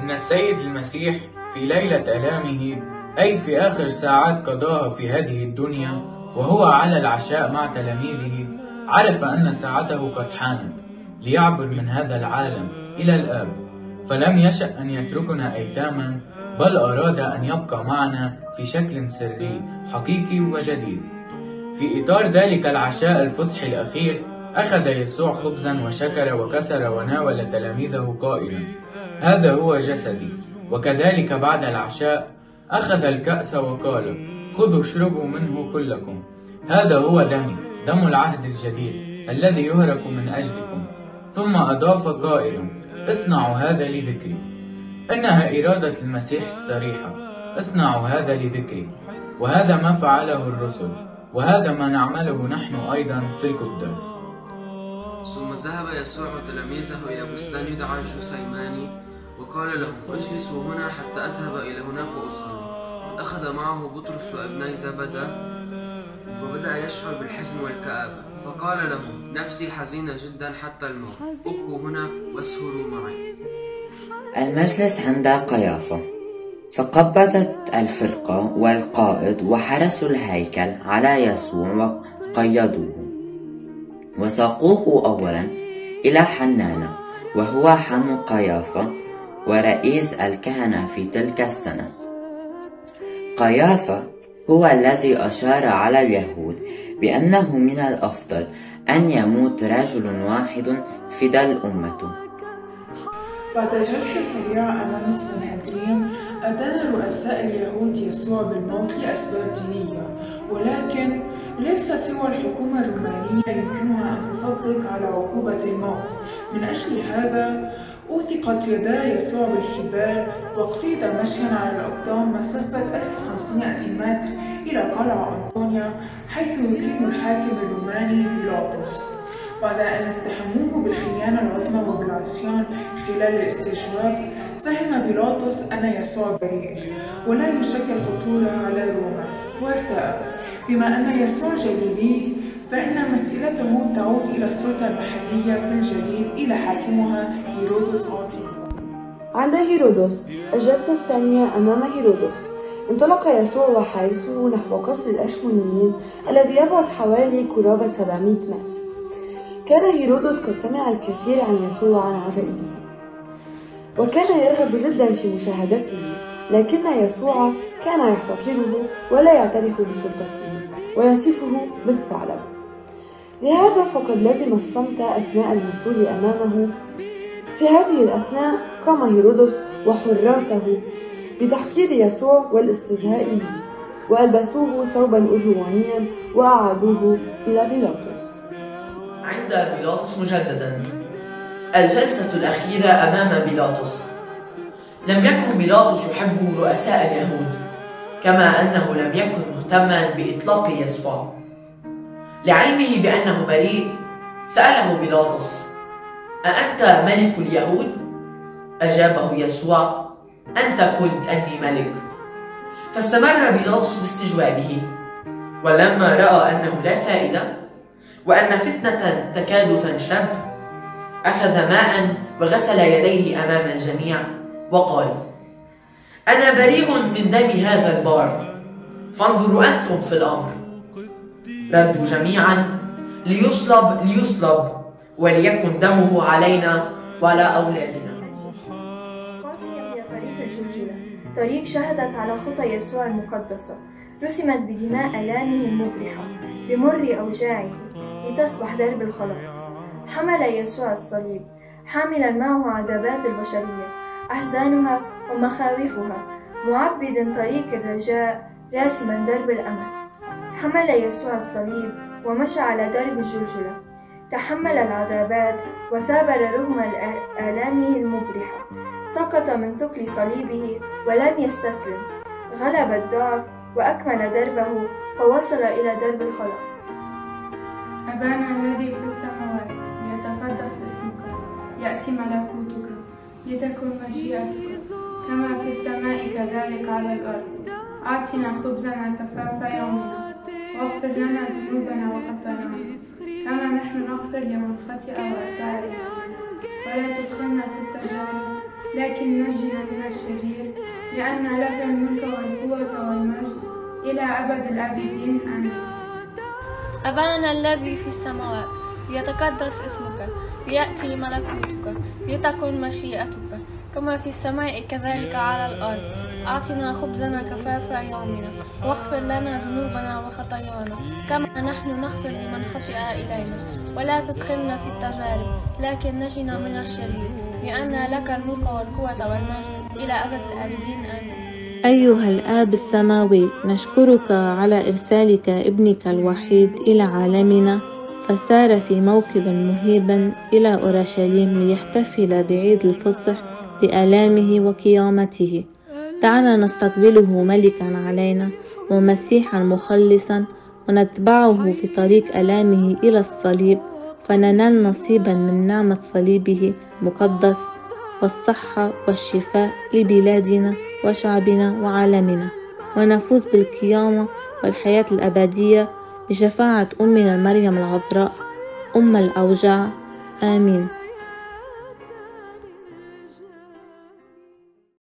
أن السيد المسيح في ليلة آلامه، أي في آخر ساعات قضاها في هذه الدنيا وهو على العشاء مع تلاميذه، عرف أن ساعته قد حانت ليعبر من هذا العالم إلى الآب، فلم يشأ أن يتركنا أيتاما، بل أراد أن يبقى معنا في شكل سري حقيقي وجديد. في إطار ذلك العشاء الفصحي الأخير، أخذ يسوع خبزا وشكر وكسر وناول تلاميذه قائلا: هذا هو جسدي. وكذلك بعد العشاء أخذ الكأس وقال: خذوا اشربوا منه كلكم، هذا هو دمي، دم العهد الجديد الذي يهرق من أجلكم. ثم أضاف قائلا: اصنعوا هذا لذكري. إنها إرادة المسيح الصريحة: اصنعوا هذا لذكري. وهذا ما فعله الرسل، وهذا ما نعمله نحن أيضا في القداس. ثم ذهب يسوع وتلاميذه إلى بستان يدعى الجثيماني، وقال لهم: اجلسوا هنا حتى أذهب إلى هناك وأصلي. وأخذ معه بطرس وابني زبدة، فبدأ يشعر بالحزن والكآبة، فقال لهم: نفسي حزينة جدا حتى الموت، ابقوا هنا واسهروا معي. المجلس عند قيافة، فقبضت الفرقة والقائد وحرسوا الهيكل على يسوع وقيدوه، وساقوه أولا إلى حنانة، وهو حمو قيافة ورئيس الكهنة في تلك السنة. قيافة هو الذي أشار على اليهود بأنه من الأفضل أن يموت رجل واحد فداء أمته. بعد جلسة سريعة أمام السنهدرين، أدان رؤساء اليهود يسوع بالموت لأسباب دينية، ولكن ليس سوى الحكومة الرومانية يمكنها أن تصدق على عقوبة الموت. من أجل هذا أوثقت يدا يسوع بالحبال، واقتيد مشيا على الأقدام مسافة 1500 متر إلى قلعة أنطونيا، حيث يقيم الحاكم الروماني بيلاطس. بعد أن اتهموه بالخيانة العظمى وبالعصيان خلال الاستجواب، فهم بيلاطس أن يسوع بريء ولا يشكل خطورة على روما، وارتأى. بما أن يسوع جليلي، فإن مسيرته تعود إلى السلطة المحلية في الجليل إلى حاكمها هيرودس أنطيبا. عند هيرودس، الجلسة الثانية أمام هيرودس، انطلق يسوع وحارسه نحو قصر الأشمونيين الذي يبعد حوالي قرابة 700 متر. كان هيرودس قد سمع الكثير عن يسوع وعن عجائبه، وكان يرغب جدا في مشاهدته، لكن يسوع كان يحتقره ولا يعترف بسلطته ويصفه بالثعلب. لهذا فقد لزم الصمت أثناء المثول أمامه. في هذه الأثناء قام هيرودس وحراسه بتحقير يسوع والاستهزاء به، وألبسوه ثوبا أجوانيا وأعادوه إلى بيلاطس. عند بيلاطس مجددا، الجلسة الأخيرة أمام بيلاطس. لم يكن بيلاطس يحب رؤساء اليهود، كما أنه لم يكن مهتما بإطلاق يسوع. لعلمه بأنه بريء، سأله بيلاطس: أأنت ملك اليهود؟ أجابه يسوع: أنت قلت أني ملك. فاستمر بيلاطس باستجوابه، ولما رأى أنه لا فائدة وأن فتنة تكاد تنشب، أخذ ماء وغسل يديه أمام الجميع وقال: أنا بريء من دم هذا البار، فانظروا أنتم في الأمر. ردوا جميعا: ليصلب وليكن دمه علينا وعلى أولادنا. قاسية هي طريق الجلجلة، طريق شهدت على خطى يسوع المقدسة، رسمت بدماء آلامه المبرحة بمر أوجاعه لتصبح درب الخلاص. حمل يسوع الصليب حاملا معه عذابات البشرية، أحزانها ومخاوفها، معبدا طريق الرجاء، راسما درب الأمل. حمل يسوع الصليب ومشى على درب الجلجلة، تحمل العذابات وثابر رغم آلامه المبرحة، سقط من ثقل صليبه ولم يستسلم، غلب الضعف وأكمل دربه فوصل إلى درب الخلاص. أبانا الذي في السماوات، ليتقدس اسمك، يأتي ملكوتك، لتكن مشيئتك كما في السماء كذلك على الأرض. أعطنا خبزنا كفاف يومنا، واغفر لنا ذنوبنا وخطايانا كما نحن نغفر لمن خطئ وأساء إلينا، ولا تدخلنا في التجارب لكن نجنا من الشرير، لأن لك الملك والقوة والمجد إلى أبد الآبدين آمين. أبانا الذي في السماوات، ليتقدس اسمك، ليأتي ملكوتك، لتكن مشيئتك كما في السماء كذلك على الأرض. أعطنا خبزنا كفافا يومنا، واغفر لنا ذنوبنا وخطايانا كما نحن نغفر لمن خطئ إلينا، ولا تدخلنا في التجارب لكن نجنا من الشرير، لأن لك الملك والقوة والمجد إلى أبد الآبدين آمين. أيها الآب السماوي، نشكرك على إرسالك ابنك الوحيد إلى عالمنا، فسار في موكب مهيب إلى أورشليم ليحتفل بعيد الفصح بآلامه وقيامته. دعنا نستقبله ملكا علينا ومسيحا مخلصا، ونتبعه في طريق آلامه إلى الصليب، فننال نصيبا من نعمة صليبه المقدس والصحة والشفاء لبلادنا وشعبنا وعالمنا، ونفوز بالقيامة والحياة الأبدية بشفاعة أمنا مريم العذراء أم الأوجاع. آمين.